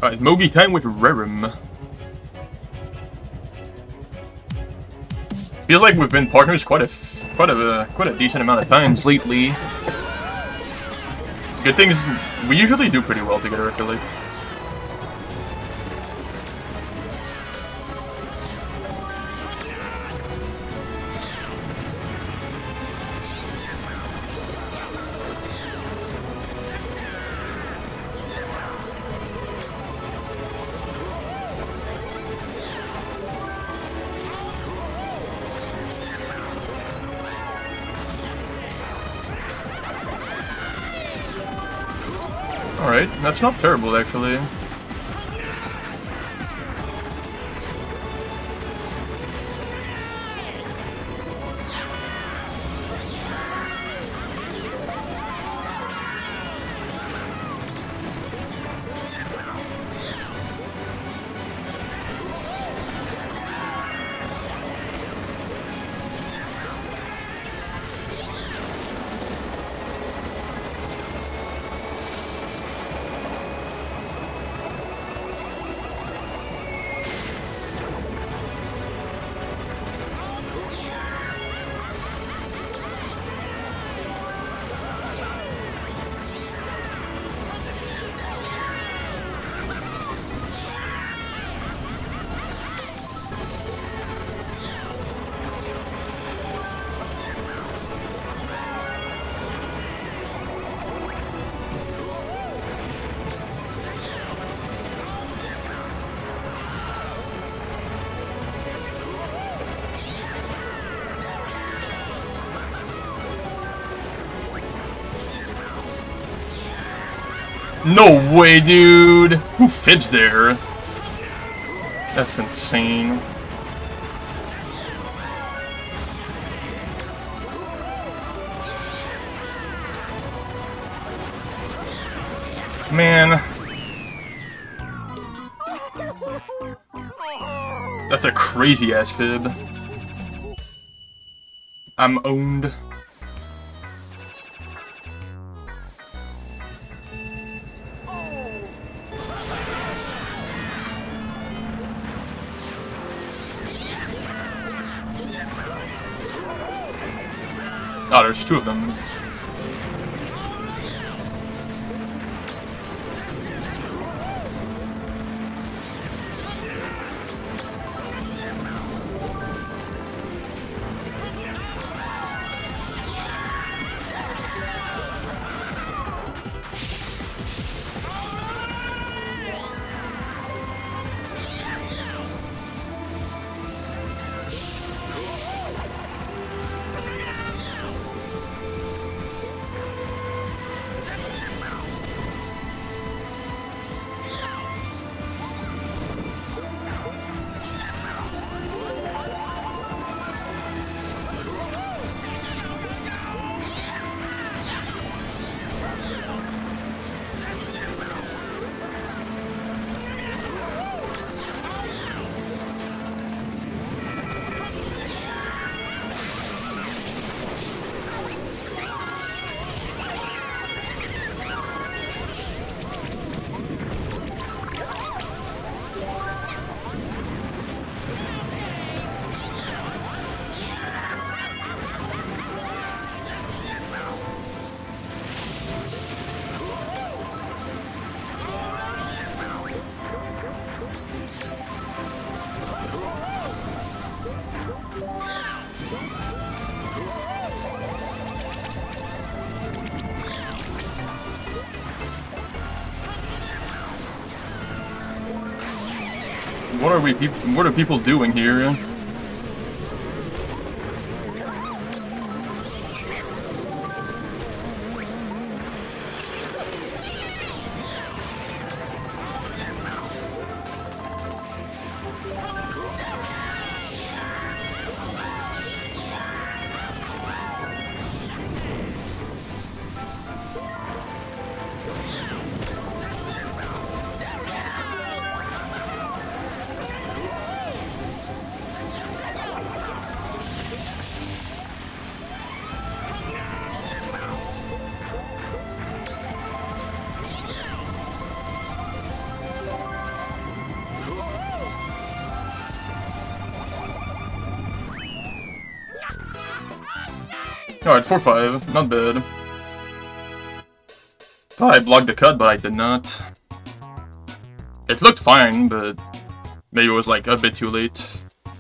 Alright, Mogi time with Rerum. Feels like we've been partners quite a decent amount of times lately. Good thing is, we usually do pretty well together, I feel like. Alright, that's not terrible, actually. No way, dude! Who fibs there? That's insane. Man. That's a crazy-ass fib. I'm owned. Oh, there's two of them. What are people doing here? Alright, 4-5. Not bad. Thought I blocked the cut, but I did not. It looked fine, but maybe it was like a bit too late.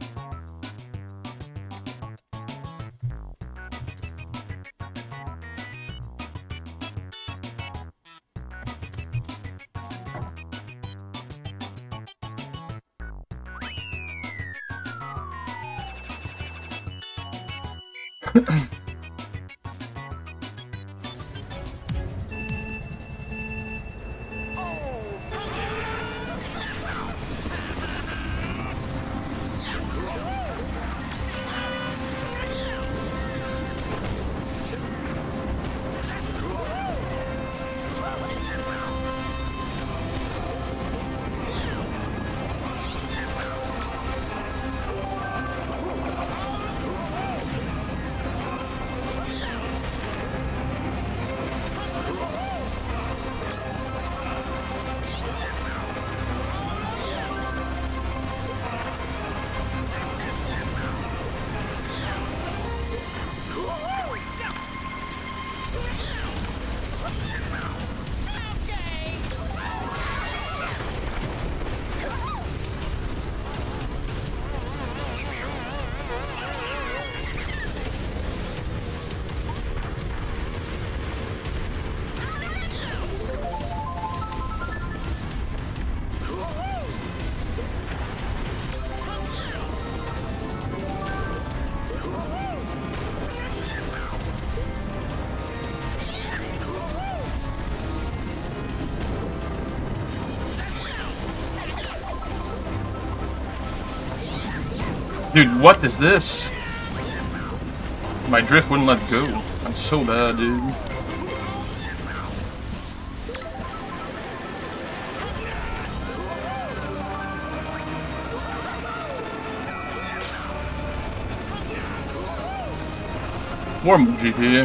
Dude, what is this? My drift wouldn't let go. I'm so bad, dude. More GP.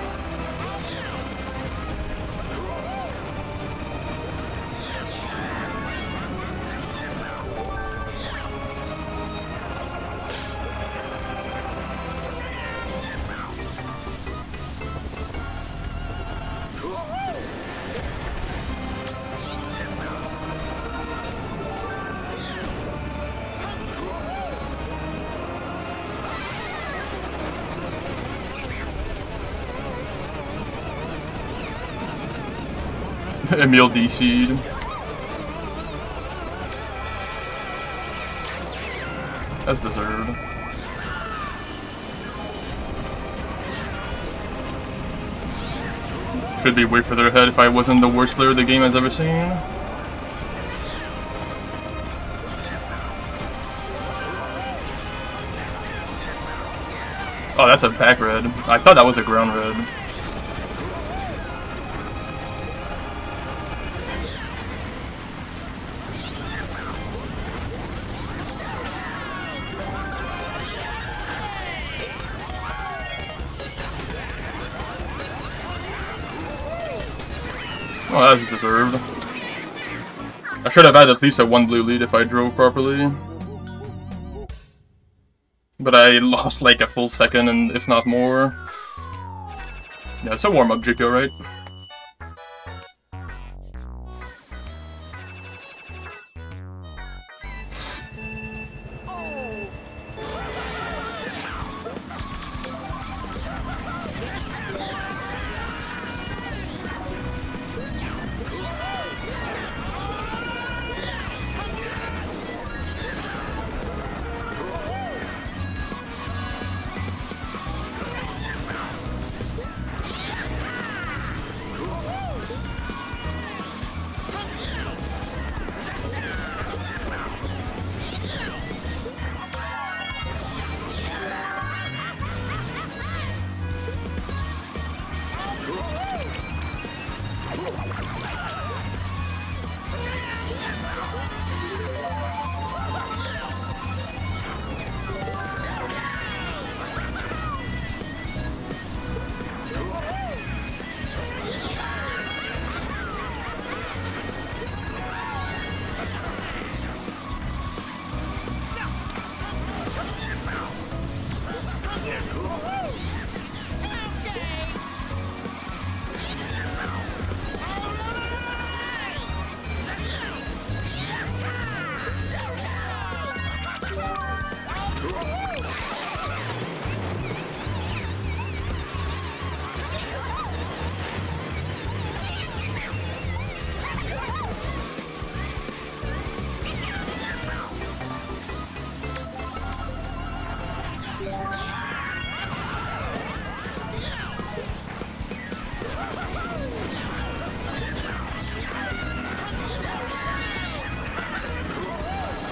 Emil DC'd. That's deserved. Should be way further ahead if I wasn't the worst player the game has ever seen. Oh, that's a back red. I thought that was a ground red. Oh, that's deserved. I should have had at least a 1 blue lead if I drove properly. But I lost like a full second, and if not more. Yeah, it's a warm-up GPO, right?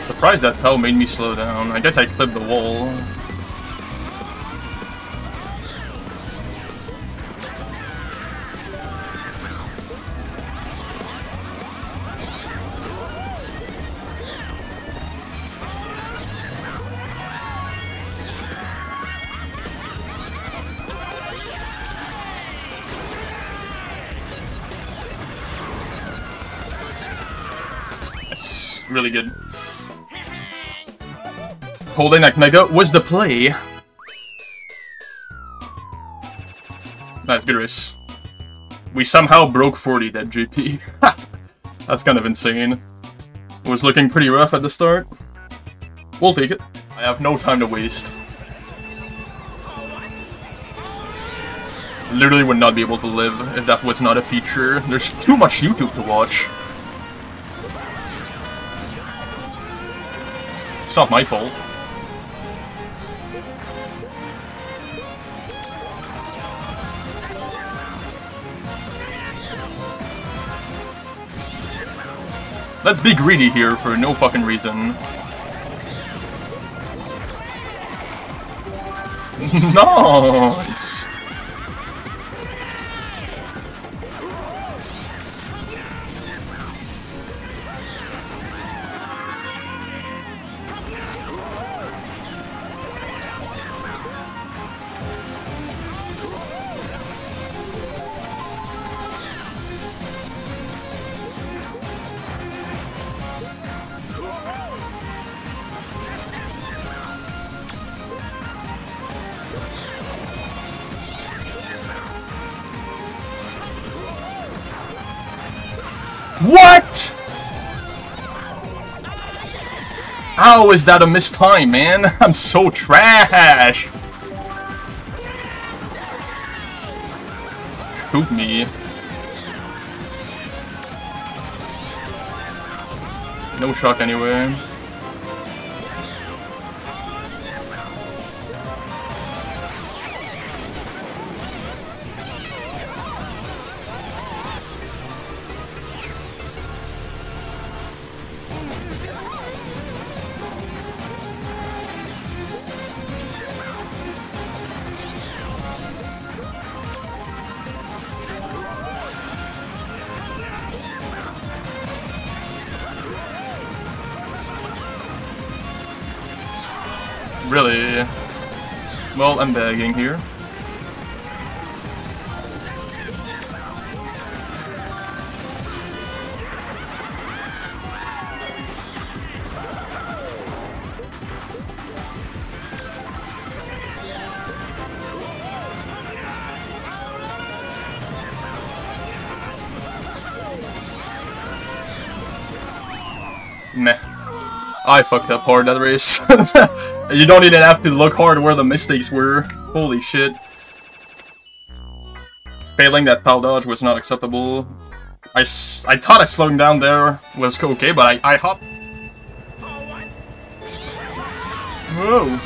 Surprised that fell made me slow down. I guess I clipped the wall. Yes, really good. Holding that Mega was the play. Nice, good race. We somehow broke 40 that GP. That's kind of insane. It was looking pretty rough at the start. We'll take it. I have no time to waste. Literally would not be able to live if that was not a feature. There's too much YouTube to watch. It's not my fault. Let's be greedy here for no fucking reason. Nice! What?! How is that a missed time, man? I'm so trash! Shoot me. No shock anyway. Really? Well, I'm begging here. Meh. I fucked up hard that race. You don't even have to look hard where the mistakes were. Holy shit. Failing that pow dodge was not acceptable. I thought I slowed down there was okay, but I hopped. Whoa.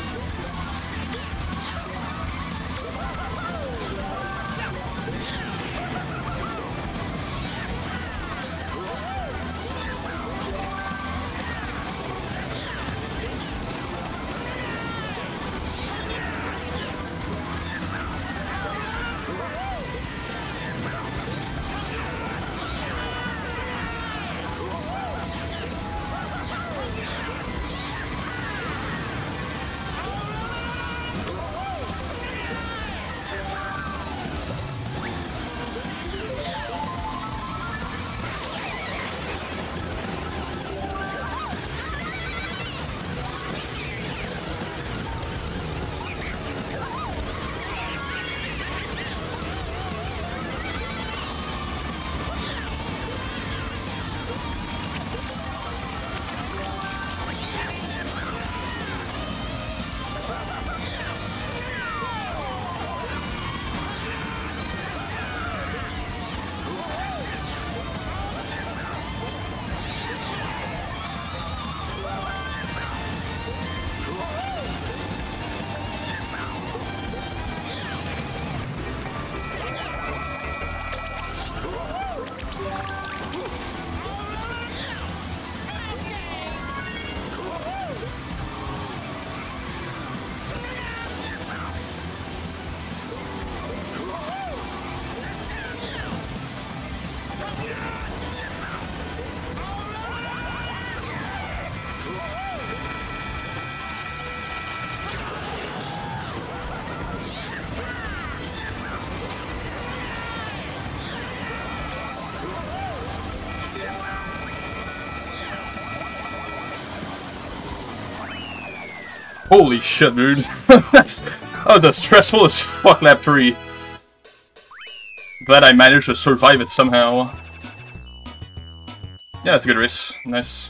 Holy shit, dude. That was a stressful as fuck lap 3. Glad I managed to survive it somehow. Yeah, that's a good race. Nice.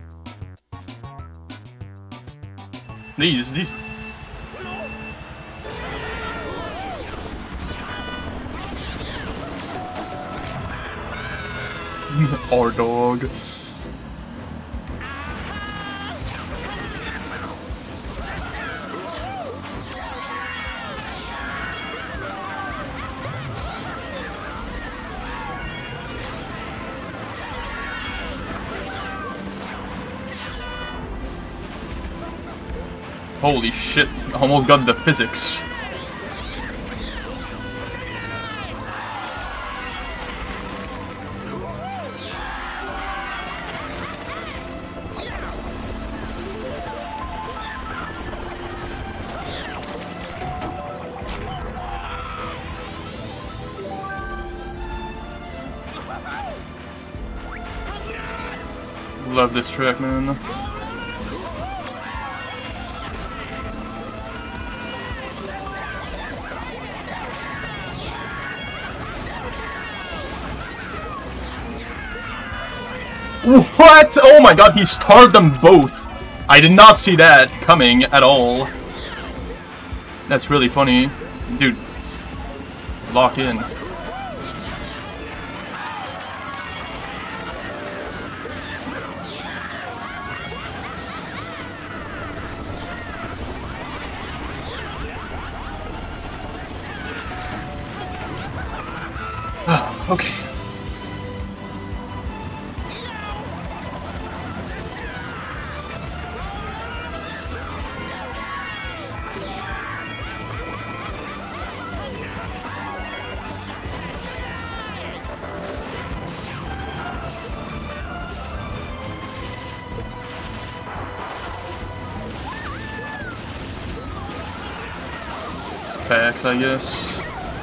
These... Our dog. Holy shit, almost got the physics. Love this track, man. What? Oh my god, he starred them both. I did not see that coming at all. That's really funny. Dude, lock in. Okay. Facts, I guess.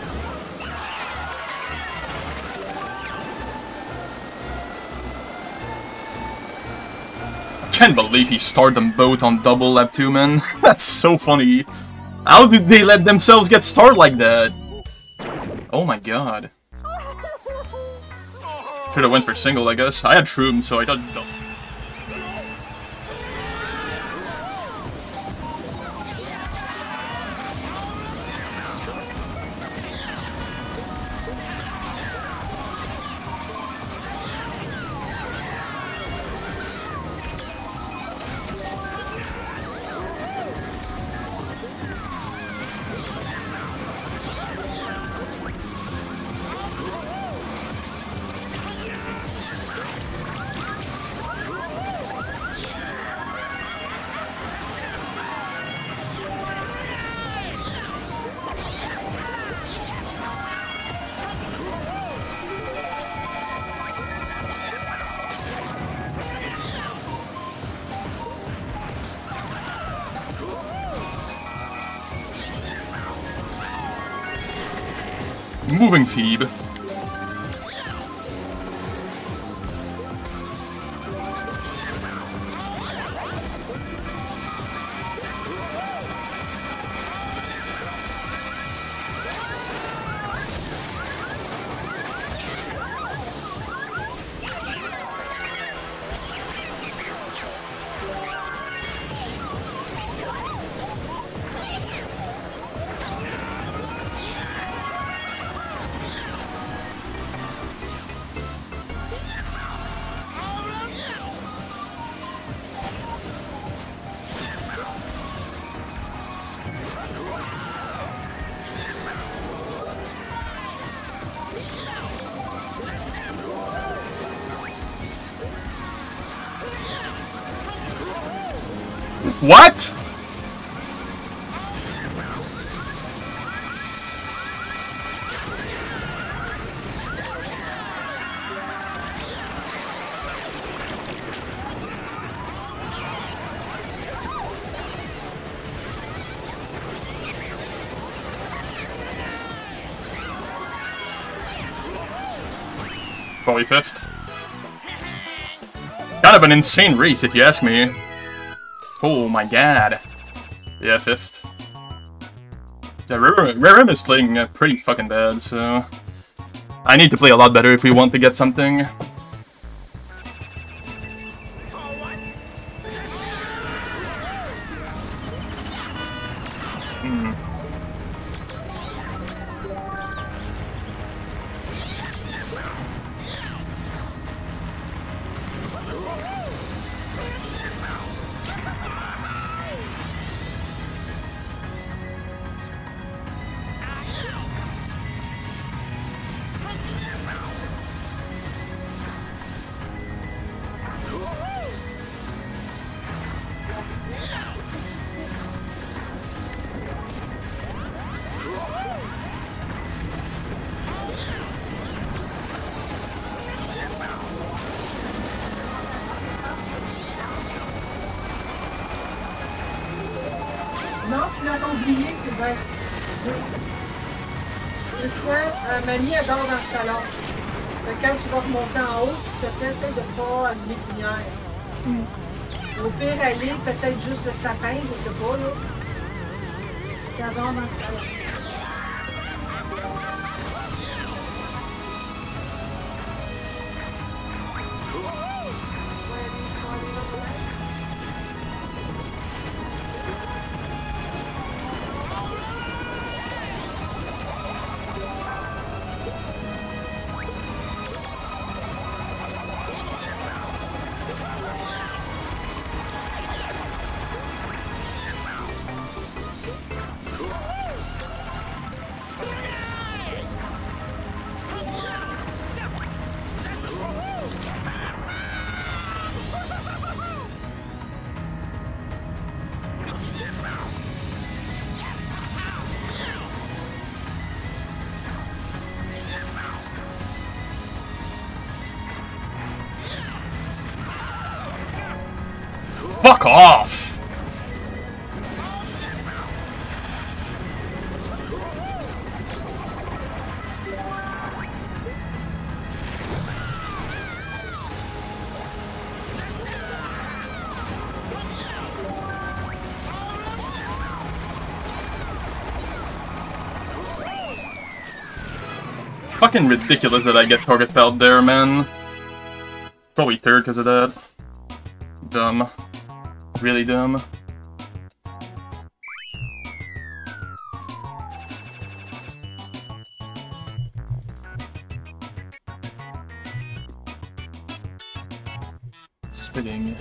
I can't believe he started them both on double lap 2, man. That's so funny. How did they let themselves get started like that? Oh my god. Should've went for single, I guess. I had Shroom, so I thought... Moving feed. What? Probably 5th. Kind of an insane race, if you ask me. Oh my god. Yeah, 5th. Yeah, Rare is playing pretty fucking bad, so... I need to play a lot better if we want to get something. Non, tu l'as oublié, Sylvain. Oui. C'est ça, mamie, elle dort dans le salon. Fait que quand tu vas remonter en haut, s'il te plaît, essaye de ne pas allumer de lumière. Au pire, aller peut-être juste le sapin, je sais pas, là. Elle dort dans le salon. Fuck off! It's fucking ridiculous that I get target felt there, man. Probably 3rd because of that. Dumb. Really dumb. Spitting.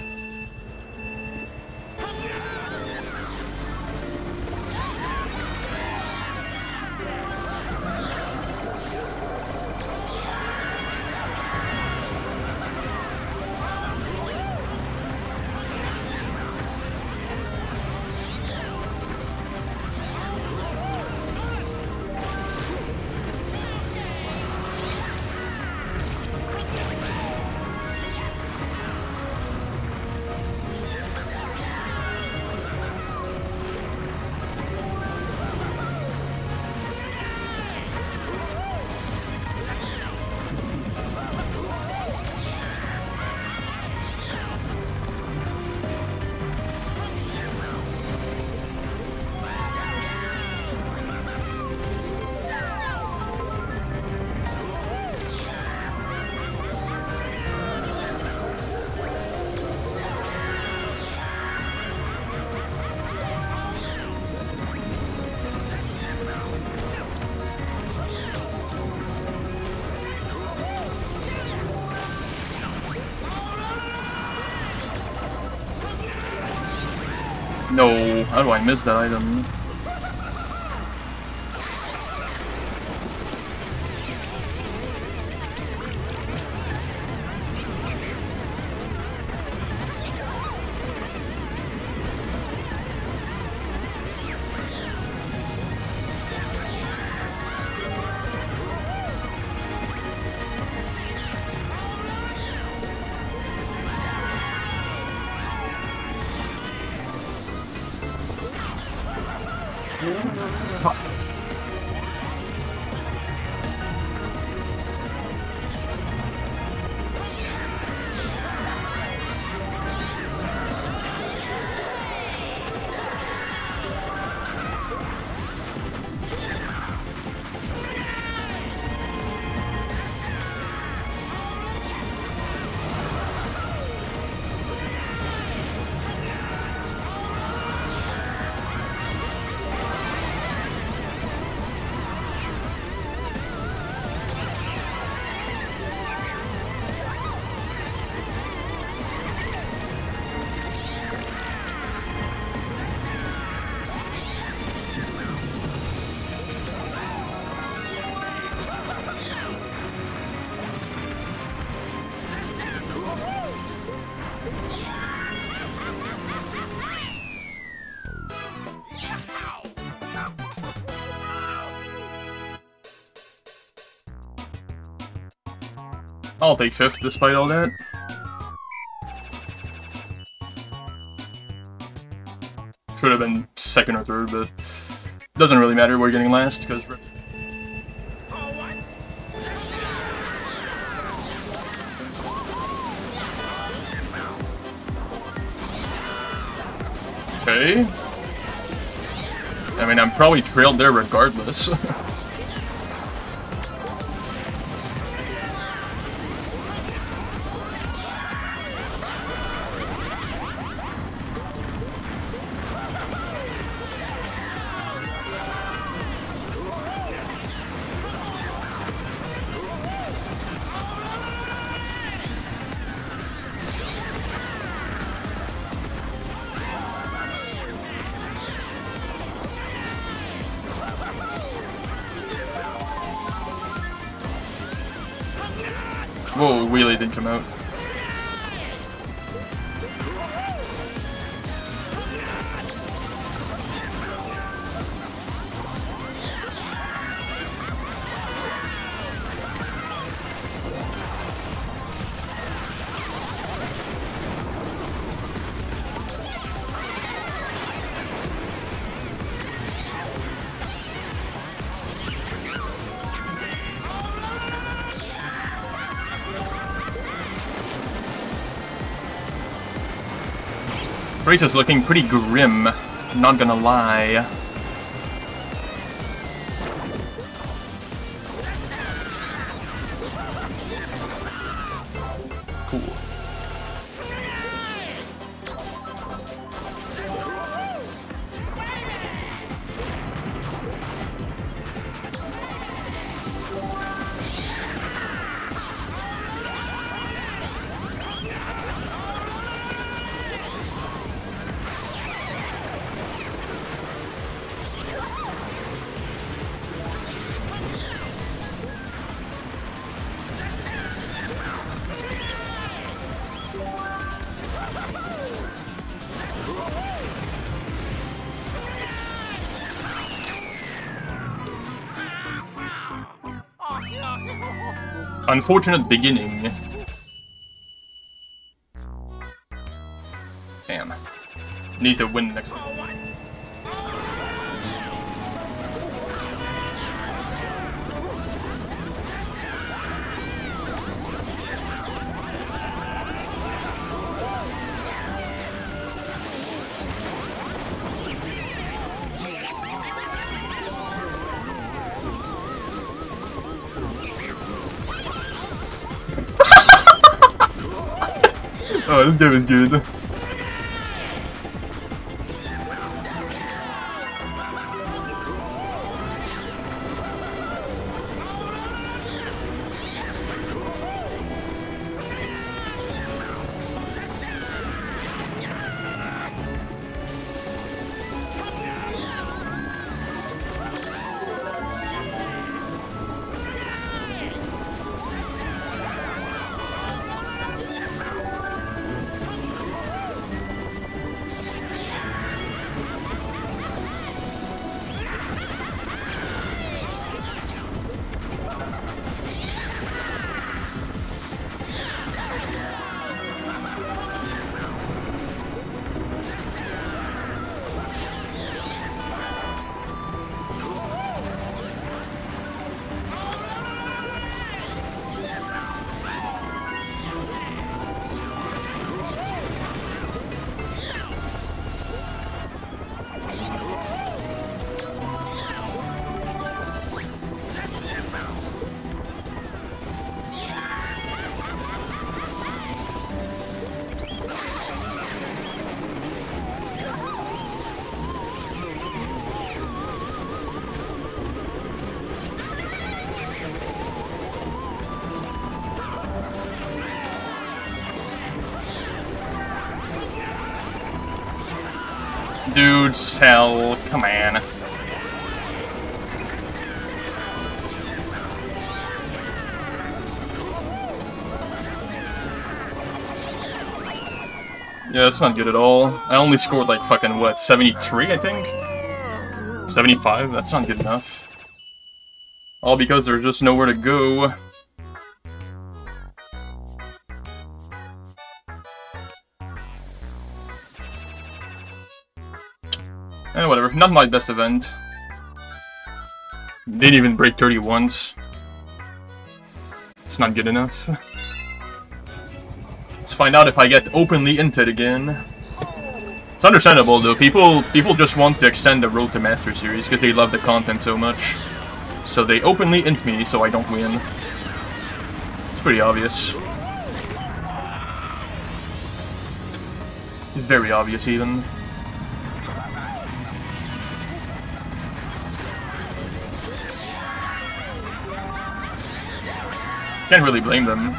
No, how do I miss that item? I'll take 5th despite all that. Should have been 2nd or 3rd, but doesn't really matter. We're getting last because. Okay. I mean, I'm probably trailed there regardless. Whoa, wheelie didn't come out. Race is looking pretty grim, not gonna lie. Cool. Unfortunate beginning. Damn. Need to win next one. Oh, this game is good. Dude, Cell, come on. Yeah, that's not good at all. I only scored like fucking, what, 73, I think? 75? That's not good enough. All because there's just nowhere to go. Eh, whatever. Not my best event. Didn't even break 30 once. It's not good enough. Let's find out if I get openly inted again. It's understandable though. People just want to extend the Road to Master series because they love the content so much. So they openly int me so I don't win. It's pretty obvious. It's very obvious even. Can't really blame them.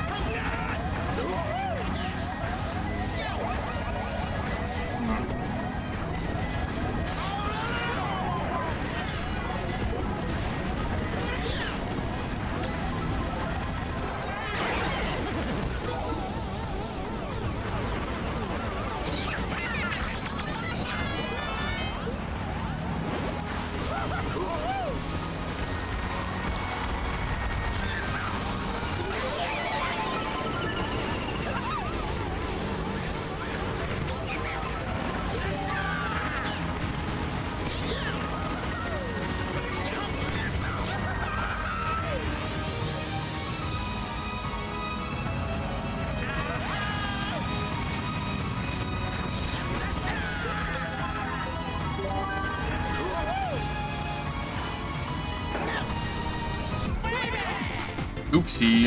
Oopsie.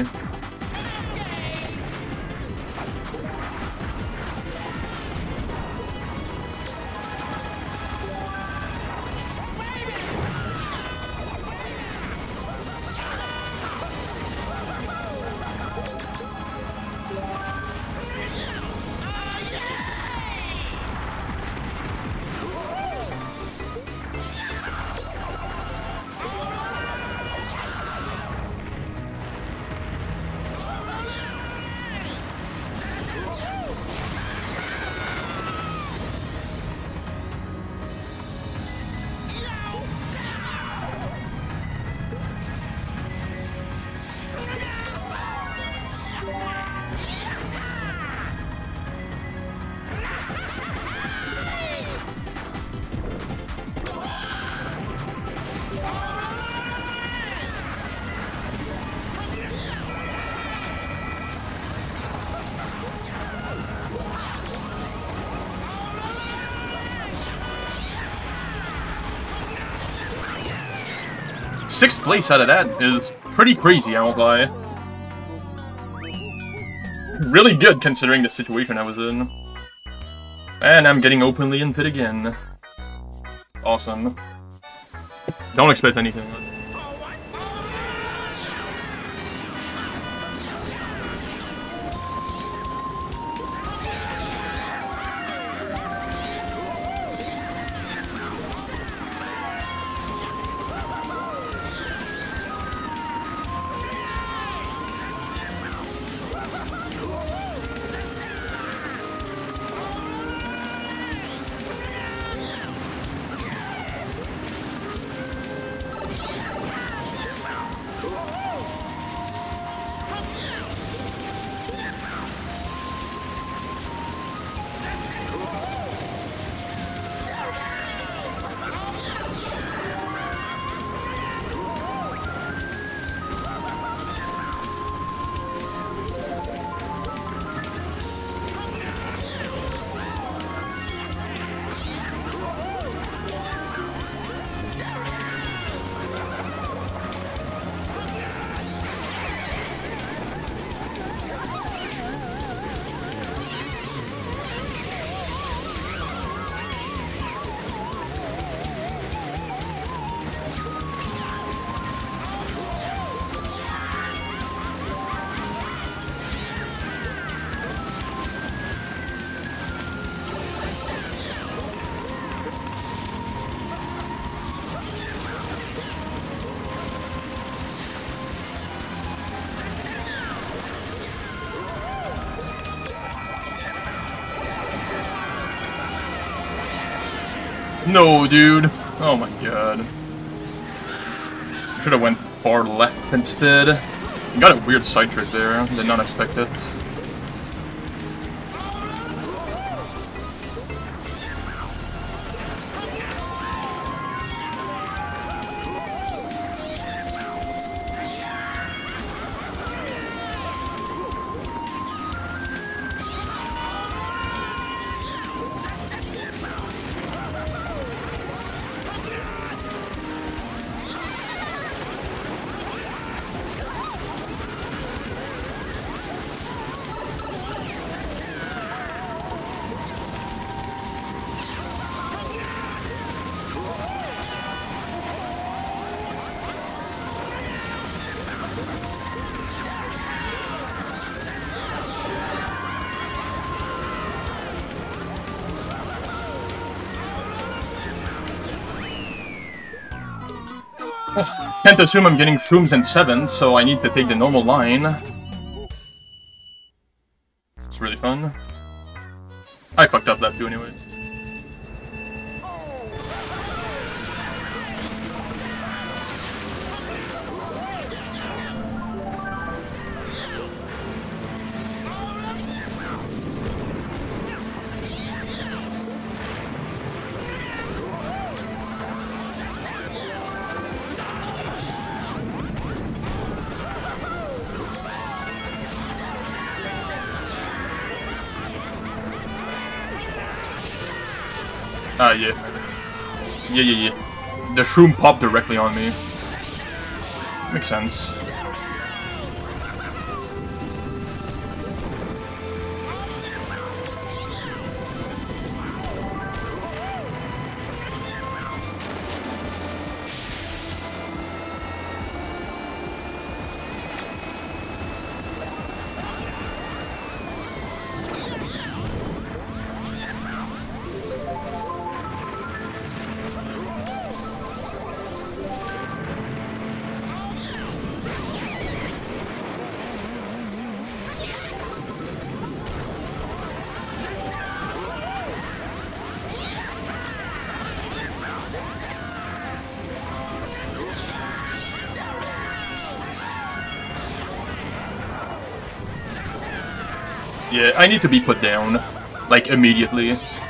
Sixth place out of that is pretty crazy, I won't lie. Really good considering the situation I was in. And I'm getting openly input again. Awesome. Don't expect anything. No, dude. Oh my god. Should have went far left instead. Got a weird side trick there. Did not expect it. Can't assume I'm getting shrooms in 7, so I need to take the normal line. It's really fun. I fucked up that too anyway. Yeah. Yeah. The shroom popped directly on me. Makes sense. Yeah, I need to be put down. Like, immediately.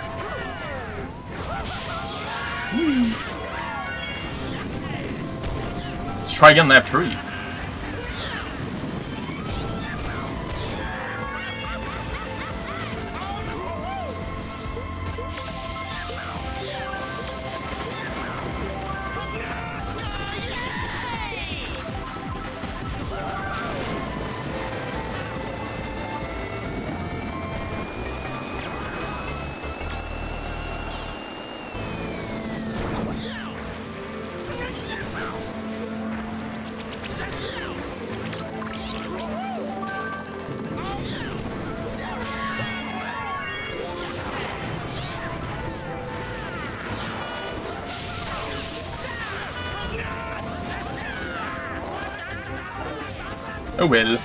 Let's try again lap 3. Oh well.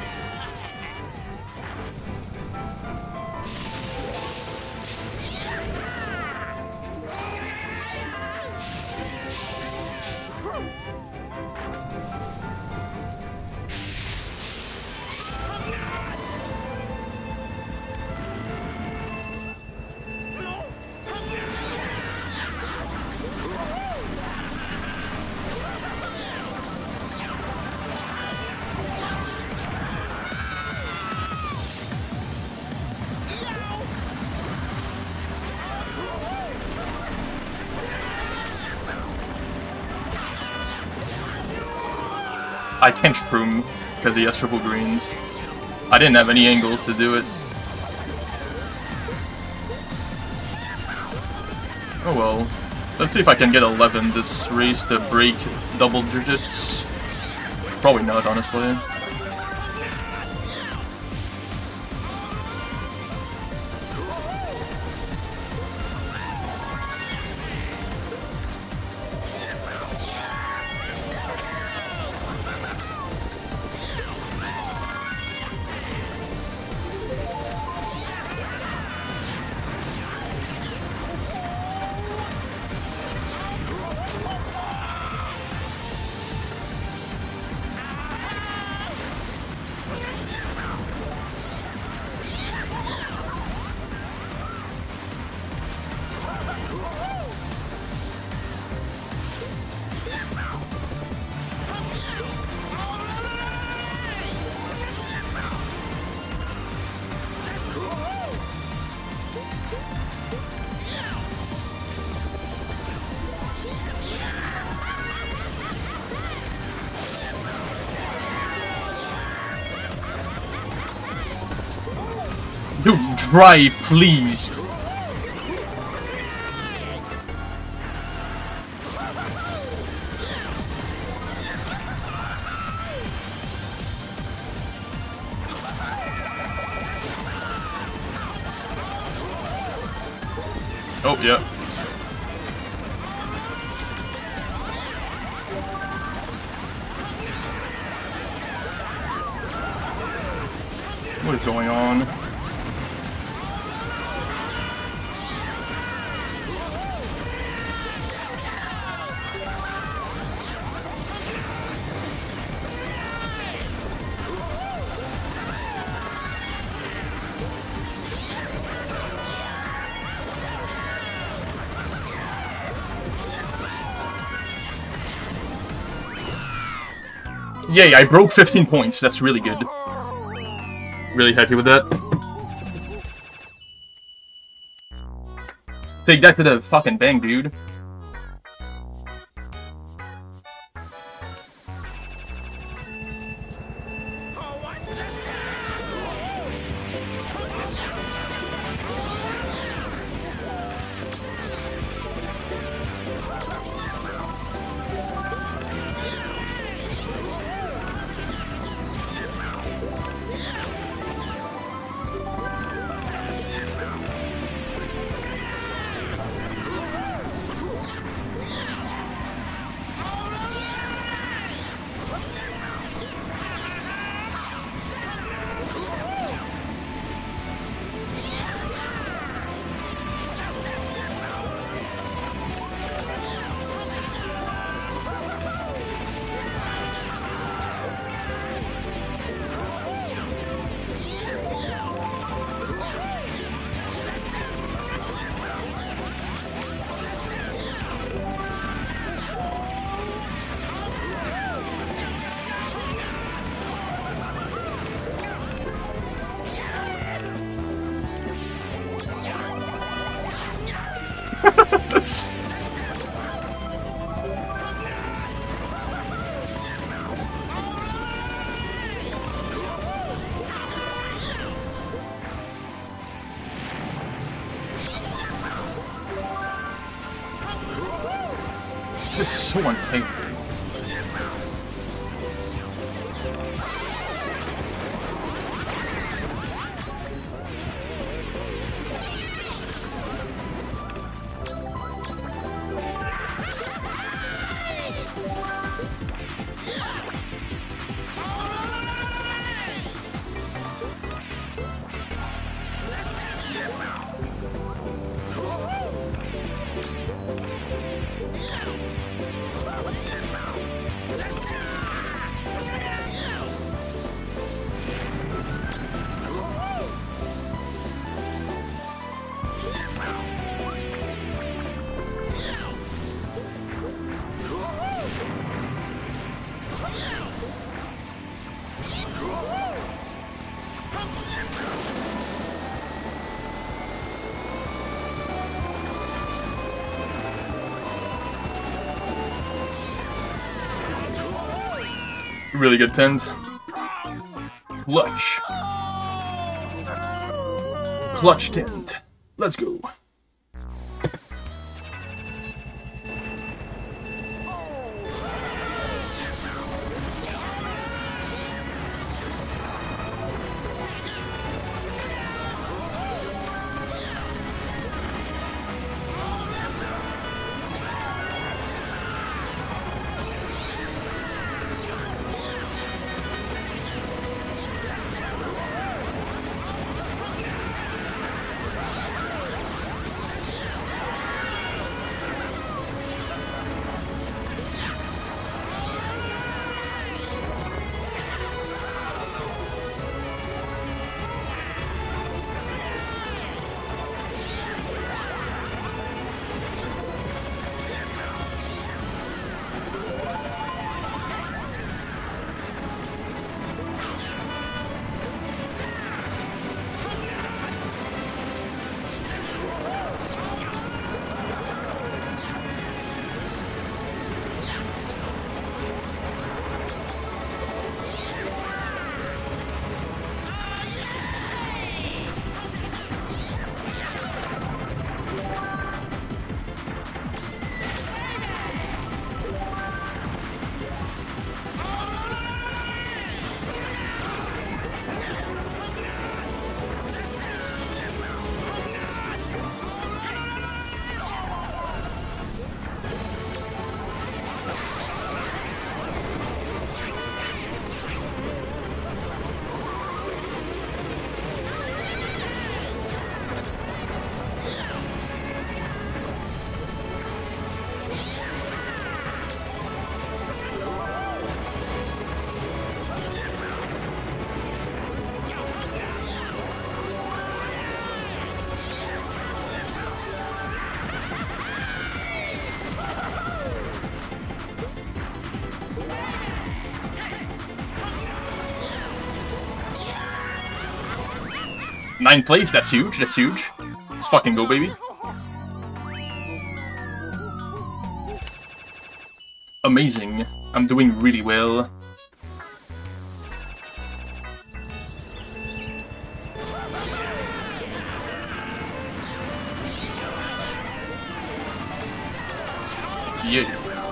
I can't shroom because he has triple greens. I didn't have any angles to do it. Oh well. Let's see if I can get 11 this race to break double digits. Probably not, honestly. Dude, drive, please. Oh, yeah. What is going on? Yay, I broke 15 points. That's really good. Really happy with that. Take that to the fucking bank, dude. This is so unfair. Really good tens. Clutch. Clutch tent. Let's go. 9th place, that's huge, that's huge. Let's fucking go, baby. Amazing. I'm doing really well. Yeah.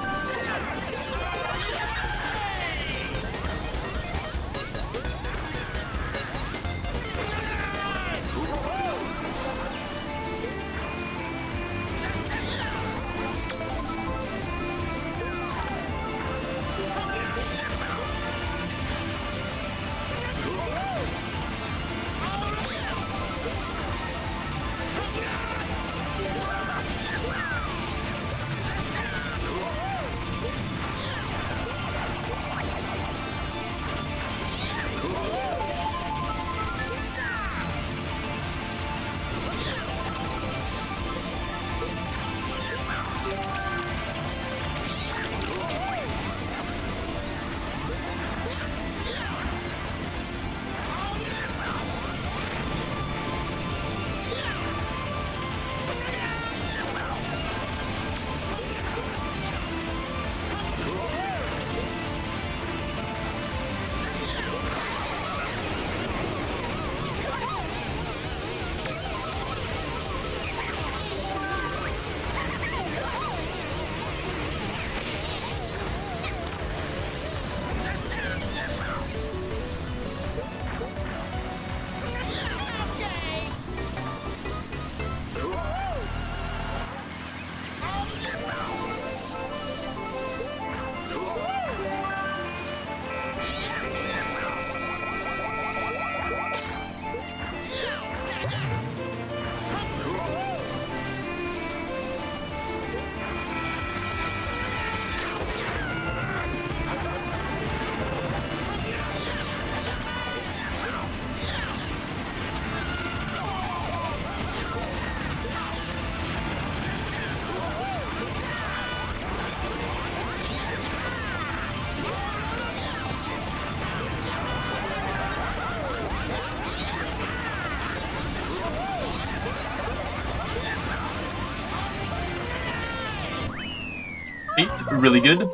Really good.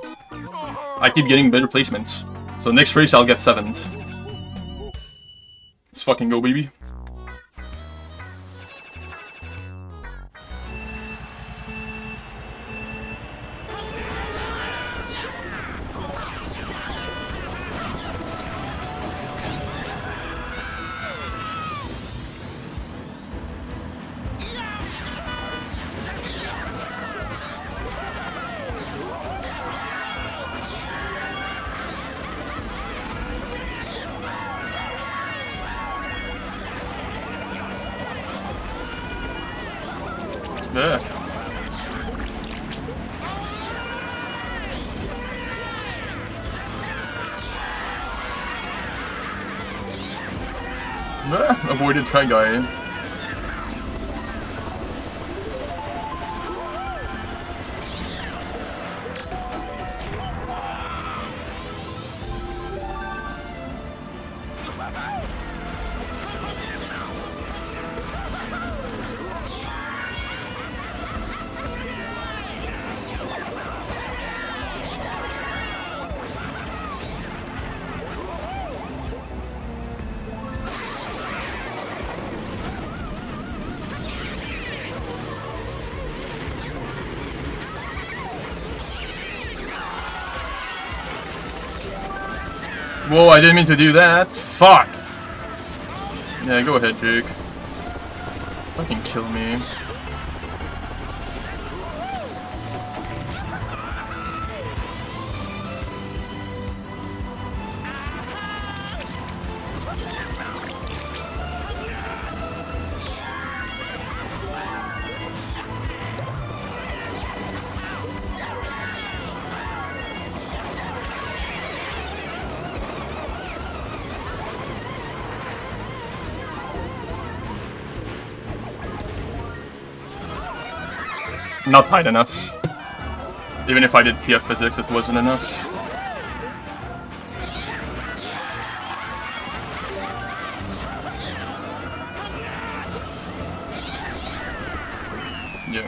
I keep getting better placements. So next race I'll get 7th. Let's fucking go, baby. Yeah. Avoided try guy. Whoa, I didn't mean to do that. Fuck! Yeah, go ahead, Jake. Fucking kill me. Not tight enough. Even if I did PF physics, it wasn't enough. Yeah.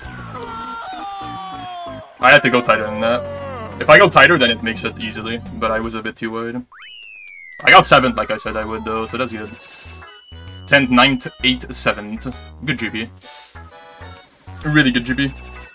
I had to go tighter than that. If I go tighter, then it makes it easily, but I was a bit too wide. I got 7th, like I said I would, though, so that's good. 10th, 9th, 8th, 7th. Good GB. Really good GB.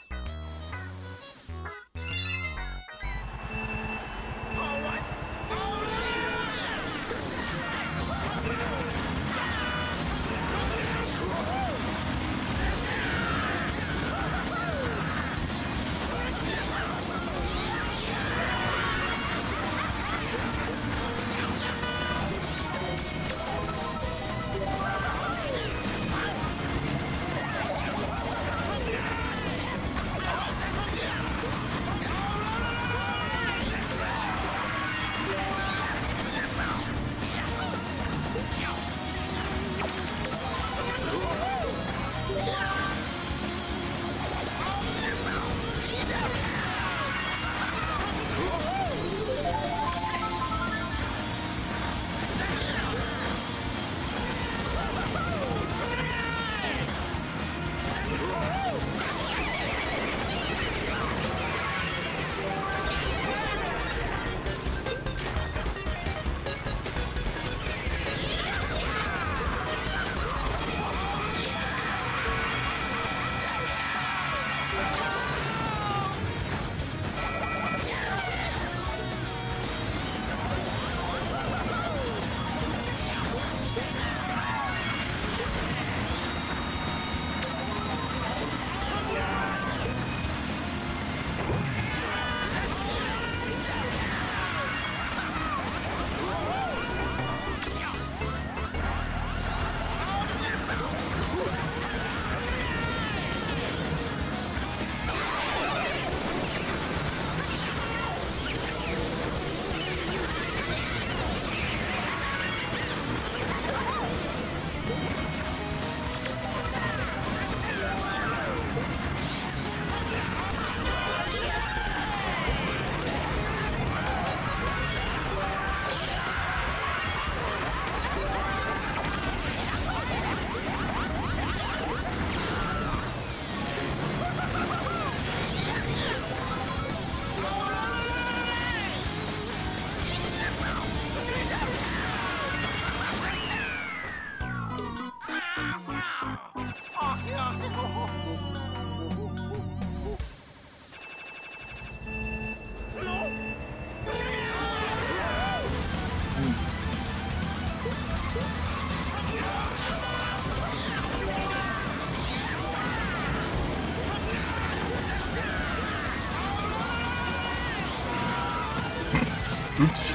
Oops.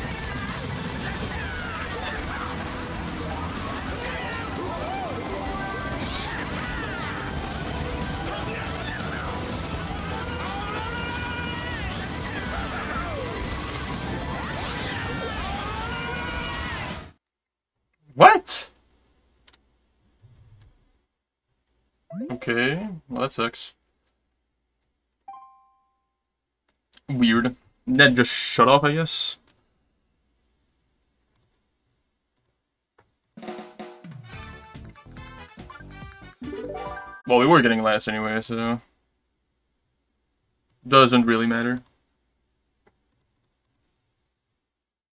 What? Okay, well that sucks. Weird. That just shut off, I guess. Well, we were getting last anyway, so doesn't really matter.